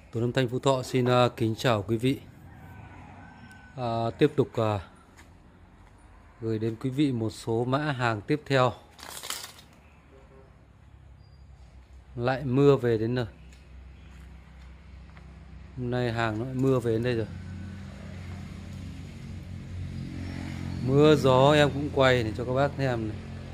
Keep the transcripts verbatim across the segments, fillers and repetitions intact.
Tuấn Âm Thanh Phú Thọ xin uh, kính chào quý vị. uh, Tiếp tục uh, gửi đến quý vị một số mã hàng tiếp theo. Lại mưa về đến nơi. Hôm nay hàng nó lại mưa về đến đây rồi. Mưa gió em cũng quay để cho các bác xem này.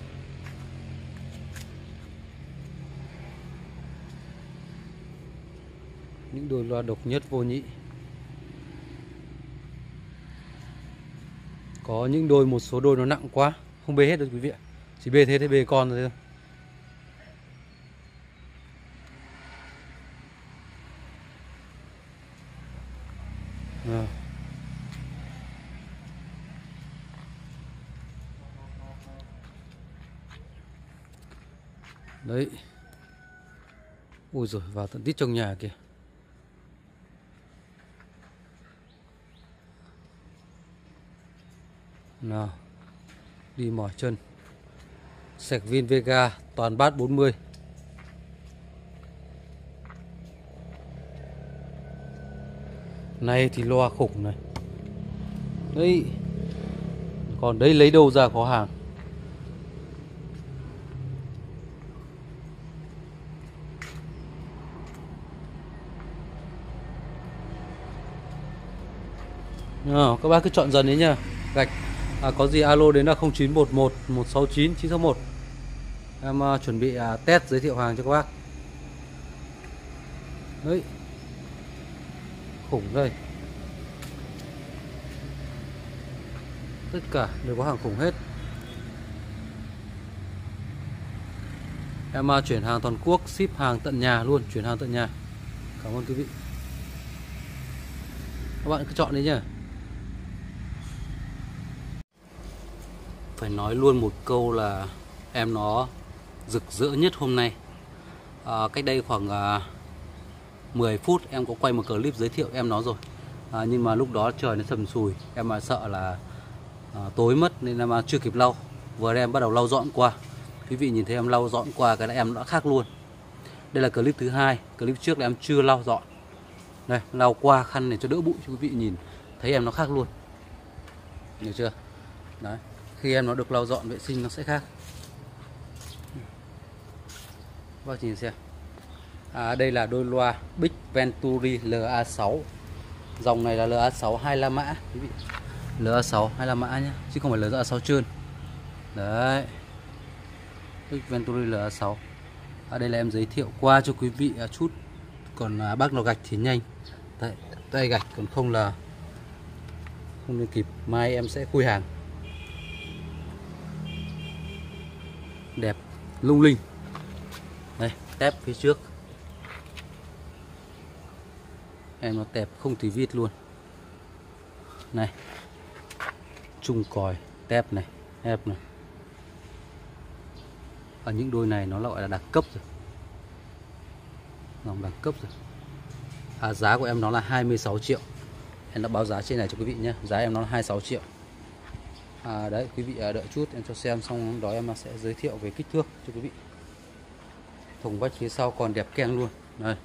Những đôi loa độc nhất vô nhị. Có những đôi, một số đôi nó nặng quá, không bê hết được quý vị ạ. Chỉ bê thế thế bê con rồi thôi. À. Đấy. Ôi rồi vào tận tít trong nhà kìa. Nào, đi mỏi chân. Sạc Vin Vega toàn bát bốn mươi. Này thì loa khủng này. Đấy. Còn đấy lấy đâu ra có hàng. À, các bác cứ chọn dần đấy nha. Gạch à, có gì alo đến là không chín một một một sáu chín chín sáu một. Em uh, chuẩn bị uh, test giới thiệu hàng cho các bác. Đấy. Khủng đây. Tất cả đều có hàng khủng hết. Em uh, chuyển hàng toàn quốc, ship hàng tận nhà luôn, chuyển hàng tận nhà. Cảm ơn quý vị. Các bạn cứ chọn đi nhá. Phải nói luôn một câu là em nó rực rỡ nhất hôm nay. à, Cách đây khoảng à, mười phút em có quay một clip giới thiệu em nó rồi. à, Nhưng mà lúc đó trời nó sầm sùi. Em mà sợ là à, tối mất nên em chưa kịp lau. Vừa em bắt đầu lau dọn qua. Quý vị nhìn thấy em lau dọn qua cái là em đã khác luôn. Đây là clip thứ hai. Clip trước là em chưa lau dọn. Đây, lau qua khăn để cho đỡ bụi cho quý vị nhìn thấy em nó khác luôn. Hiểu chưa? Đấy. Khi em nó được lau dọn vệ sinh nó sẽ khác. Bác nhìn xem. à, Đây là đôi loa Big Venturi L A sáu. Dòng này là L A sáu hai mươi lăm mã quý vị. L A sáu hai mươi lăm mã nhé, chứ không phải L A sáu trơn. Đấy, Big Venturi L A sáu. à, Đây là em giới thiệu qua cho quý vị chút. Còn à, bác nào gạch thì nhanh. Đấy, tay gạch, còn không là không nên kịp. Mai em sẽ khui hàng. Đẹp, lung linh. Đây, tép phía trước. Em nó tẹp không tí vít luôn. Này, chung còi, tép này, ép này. Ở những đôi này nó gọi là đẳng cấp rồi. Dòng đẳng cấp rồi. à, Giá của em nó là hai mươi sáu triệu. Em đã báo giá trên này cho quý vị nhé. Giá em nó là hai mươi sáu triệu. À, đấy, quý vị đợi chút em cho xem, xong đó em sẽ giới thiệu về kích thước cho quý vị. Thùng vách phía sau còn đẹp keng luôn. Đây,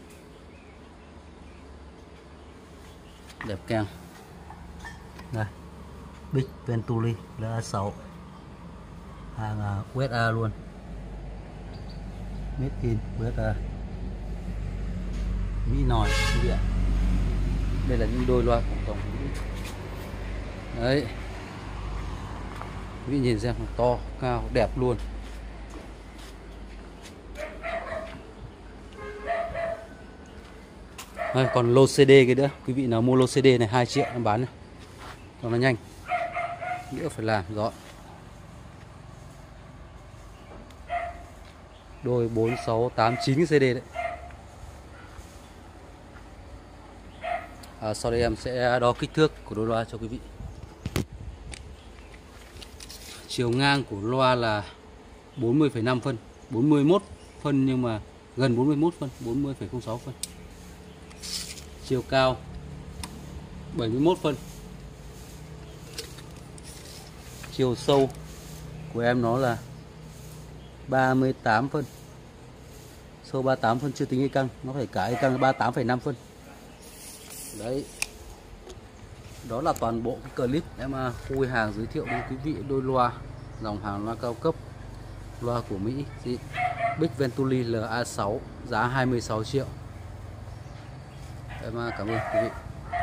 đẹp keng. Đây, Big Venturi L A sáu, hàng uh, u ét a luôn, made in u ét a, Mỹ nòi quý vị ạ. Đây là những đôi loa của tổng. Đấy, quý vị nhìn xem, to, cao, đẹp luôn. Đây, còn lô xê đê cái nữa. Quý vị nào mua lô xê đê này hai triệu em bán này. Cho nó nhanh. Đỡ phải làm rõ. Đôi bốn, sáu, tám, chín cái xê đê đấy. à, Sau đây em sẽ đo kích thước của đôi loa cho quý vị. Chiều ngang của loa là bốn mươi phẩy năm phân, bốn mươi mốt phân, nhưng mà gần bốn mươi mốt phân, bốn mươi phẩy không sáu phân. Chiều cao bảy mươi mốt phân. Chiều sâu của em nó là ba mươi tám phân. Sâu ba mươi tám phân chưa tính dây căng, nó phải cả dây căng là ba mươi tám phẩy năm phân. Đấy, đó là toàn bộ cái clip em khui hàng giới thiệu đến quý vị đôi loa, dòng hàng loa cao cấp, loa của Mỹ, Big Venturi L A sáu, giá hai mươi sáu triệu. Em cảm ơn quý vị.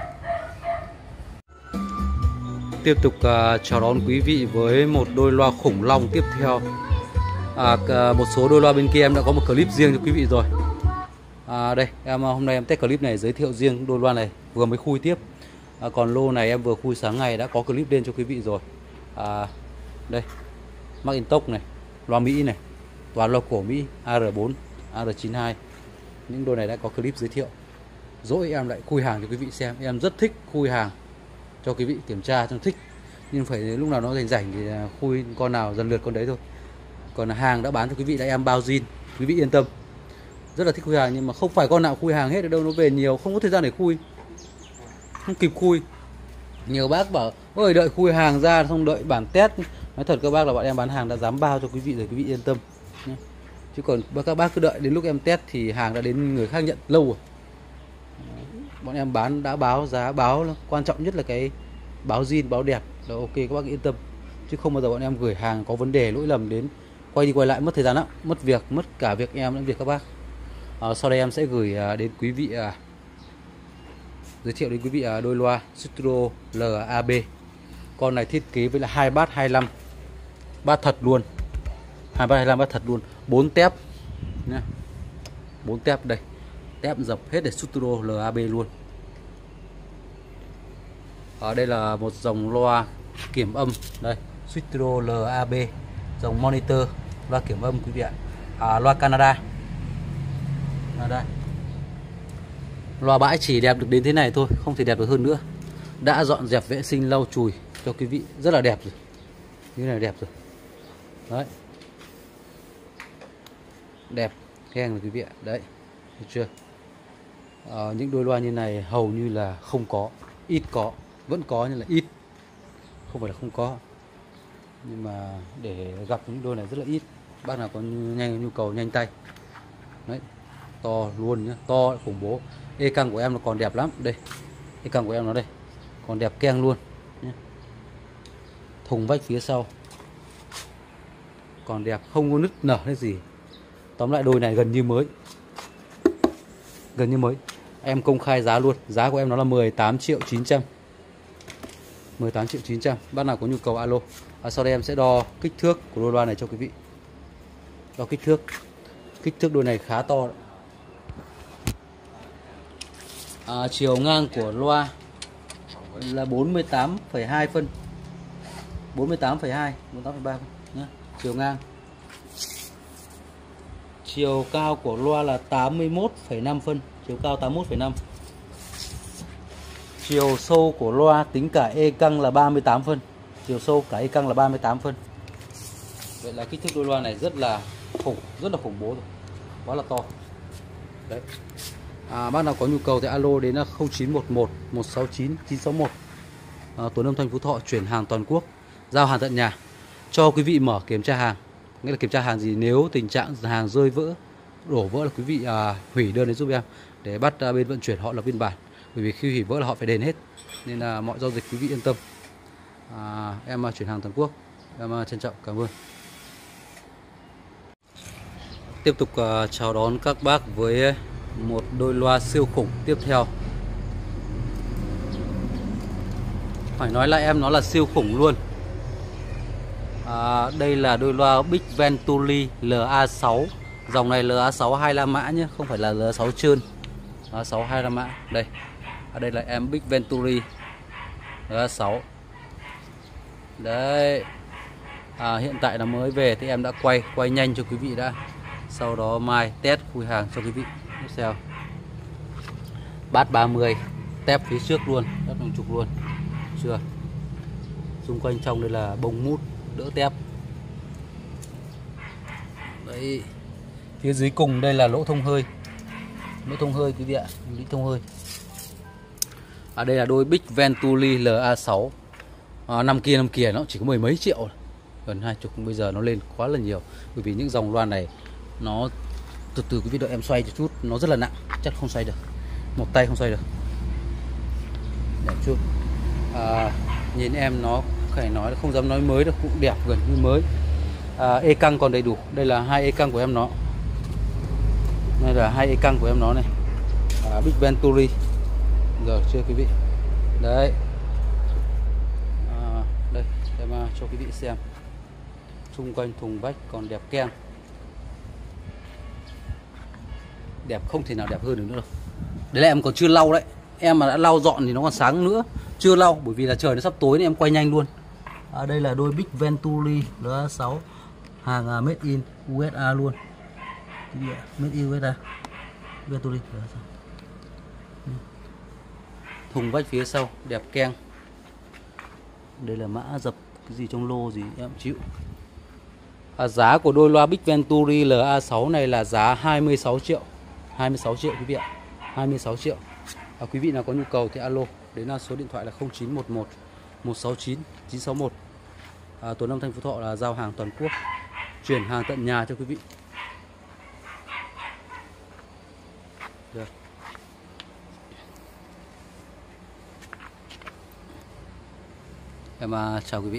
Tiếp tục uh, chào đón quý vị với một đôi loa khủng long tiếp theo. À, một số đôi loa bên kia em đã có một clip riêng cho quý vị rồi. À, đây em hôm nay em test clip này giới thiệu riêng đôi loa này, vừa mới khui tiếp. À, còn lô này em vừa khui sáng ngày đã có clip lên cho quý vị rồi. À, đây Macintosh này, loa Mỹ này, toàn loa cổ Mỹ, A R bốn, A R chín hai. Những đôi này đã có clip giới thiệu. Dỗi em lại khui hàng cho quý vị xem. Em rất thích khui hàng cho quý vị kiểm tra trong thích, nhưng phải lúc nào nó rảnh rảnh thì khui con nào dần lượt con đấy thôi. Còn hàng đã bán cho quý vị đã em bao zin, quý vị yên tâm. Rất là thích khui hàng, nhưng mà không phải con nào khui hàng hết được đâu, nó về nhiều không có thời gian để khui, không kịp khui. Nhiều bác bảo ôi đợi khui hàng ra xong đợi bản test. Nói thật các bác là bọn em bán hàng đã dám bao cho quý vị rồi, quý vị yên tâm nhé. Chứ còn các bác cứ đợi đến lúc em test thì hàng đã đến người khác nhận lâu rồi. Bọn em bán đã báo giá, báo quan trọng nhất là cái báo zin, báo đẹp là ok, các bác yên tâm. Chứ không bao giờ bọn em gửi hàng có vấn đề lỗi lầm đến quay đi quay lại mất thời gian lắm, mất việc, mất cả việc em lẫn việc các bác. À, sau đây em sẽ gửi à, đến quý vị à, giới thiệu đến quý vị à, đôi loa Sutro L A B. Con này thiết kế với là hai bát hai mươi lăm, bát thật luôn, hai bát hai mươi lăm bát thật luôn, bốn tép nhá, bốn tép đây, tép dập hết để Sutro L A B luôn. Ở đây là một dòng loa kiểm âm đây, Sutro L A B, dòng monitor loa kiểm âm quý vị ạ. À, loa Canada. Canada. Loa bãi chỉ đẹp được đến thế này thôi, không thể đẹp được hơn nữa. Đã dọn dẹp vệ sinh lau chùi cho quý vị rất là đẹp rồi. Như này đẹp rồi. Đấy. Đẹp, khen rồi quý vị ạ. Đấy, được chưa? À, những đôi loa như này hầu như là không có, ít có, vẫn có nhưng là ít, không phải là không có, nhưng mà để gặp những đôi này rất là ít. Bác nào có nhanh nhu cầu nhanh tay. Đấy, to luôn nhá, to khủng bố. E căng của em nó còn đẹp lắm đây, e căng của em nó đây còn đẹp keng luôn nhé. Thùng vách phía sau còn đẹp, không có nứt nở hay gì. Tóm lại đôi này gần như mới, gần như mới. Em công khai giá luôn, giá của em nó là mười tám triệu chín trăm, mười tám triệu chín trăm. Bác nào có nhu cầu alo. À, sau đây em sẽ đo kích thước của đôi loa này cho quý vị. Đo kích thước, kích thước đôi này khá to. À, chiều ngang của loa là bốn mươi tám phẩy hai phân, bốn mươi tám phẩy hai, bốn mươi tám phẩy ba nhé, chiều ngang. Chiều cao của loa là tám mươi mốt phẩy năm phân, chiều cao tám mươi mốt phẩy năm. Chiều sâu của loa tính cả e căng là ba mươi tám phân, chiều sâu cả e căng là ba mươi tám phân. Vậy là kích thước đôi loa này rất là khủng, rất là khủng bố rồi, quá là to. Đấy. À, bác nào có nhu cầu thì alo đến không chín một một một sáu chín chín sáu một. À, Tuấn Âm Thanh Phú Thọ chuyển hàng toàn quốc, giao hàng tận nhà, cho quý vị mở kiểm tra hàng. Nghĩa là kiểm tra hàng gì, nếu tình trạng hàng rơi vỡ, đổ vỡ là quý vị à, hủy đơn đến giúp em để bắt à, bên vận chuyển họ lập biên bản. Bởi vì khi hủy vỡ là họ phải đền hết, nên là mọi giao dịch quý vị yên tâm. À, em à, chuyển hàng toàn quốc. Em à, trân trọng cảm ơn. Tiếp tục à, chào đón các bác với một đôi loa siêu khủng tiếp theo. Phải nói lại em nó là siêu khủng luôn. À, đây là đôi loa Big Venturi L A sáu. Dòng này L A sáu hai mươi lăm mã nhé, không phải là L A sáu trơn. L A sáu hai mươi lăm mã. Đây. Ở đây là em Big Venturi L A sáu. Đấy. À, hiện tại là mới về thì em đã quay quay nhanh cho quý vị đã. Sau đó mai test khui hàng cho quý vị. Tiếp theo. Bát ba mươi, tép phía trước luôn, tép đồng trục luôn. Chưa? Xung quanh trong đây là bông mút đỡ tép. Đấy. Phía dưới cùng đây là lỗ thông hơi. Lỗ thông hơi quý vị ạ, lỗ thông hơi. À, đây là đôi Big Venturi L A sáu. À, năm kia năm kia nó chỉ có mười mấy triệu, gần hai chục, bây giờ nó lên quá là nhiều. Bởi vì những dòng loa này nó từ từ quý vị đợi em xoay cho chút, nó rất là nặng, chắc không xoay được, một tay không xoay được. Đẹp chưa? À, nhìn em nó phải nói là không dám nói mới đâu, cũng đẹp gần như mới. À, e căng còn đầy đủ. Đây là hai e căng của em nó. Đây là hai e căng của em nó này. À, Big Venturi. Giờ chưa quý vị? Đấy. À, đây em cho quý vị xem. Xung quanh thùng vách còn đẹp keng. Đẹp không thể nào đẹp hơn được nữa đâu. Đấy là em còn chưa lau đấy. Em mà đã lau dọn thì nó còn sáng nữa. Chưa lau bởi vì là trời nó sắp tối nên em quay nhanh luôn. À, đây là đôi Big Venturi L A sáu, hàng uh, made in u ét a luôn. Made in u ét a Venturi. Thùng vách phía sau đẹp keng. Đây là mã dập cái gì trong lô gì em chịu. À, giá của đôi loa Big Venturi L A sáu này là giá hai mươi sáu triệu. hai mươi sáu triệu quý vị ạ. hai mươi sáu triệu. À, quý vị nào có nhu cầu thì alo, đến là số điện thoại là không chín một một một sáu chín chín sáu một. À, Tuấn Âm Thanh Phú Thọ là giao hàng toàn quốc, chuyển hàng tận nhà cho quý vị. Được. Em à, chào quý vị.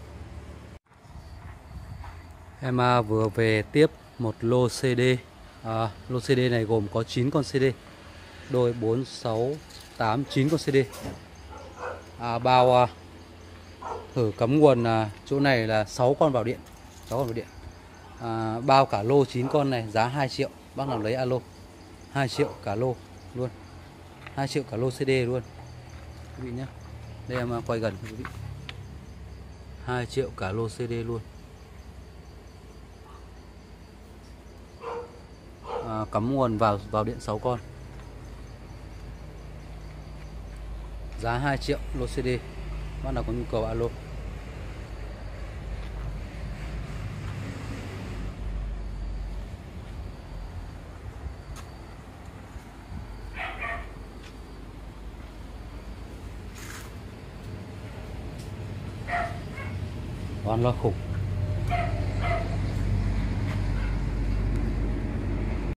Em à, vừa về tiếp một lô xê đê. À, lô xê đê này gồm có chín con xê đê. Đôi bốn, sáu, tám, chín con xê đê. À, bao à, thử cắm nguồn à, chỗ này là sáu con vào điện. sáu con vào điện. À, bao cả lô chín con này giá hai triệu. Bác nào lấy alo. hai triệu cả lô luôn. hai triệu cả lô xê đê luôn. Quý vị nhé. Đây em quay gần cho quý vị. hai triệu cả lô xê đê luôn. À, cắm nguồn vào vào điện sáu con. Giá hai triệu lô xê đê. Bạn nào có nhu cầu alo. Toàn loa khủng.